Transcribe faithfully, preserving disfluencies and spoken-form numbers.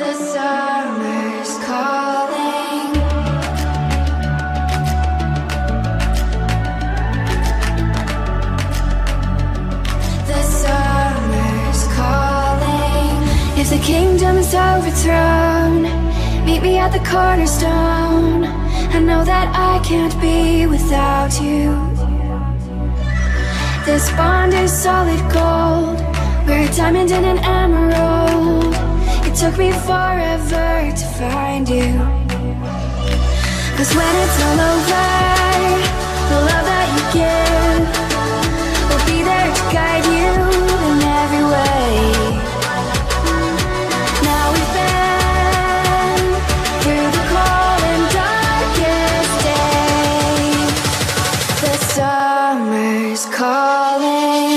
The summer's calling. The summer's calling. If the kingdom is overthrown, meet me at the cornerstone. I know that I can't be without you. This bond is solid gold. We're a diamond and an emerald. It took me forever to find you. Cause when it's all over, the love that you give will be there to guide you in every way. Now we've been through the cold and darkest day. The summer's calling.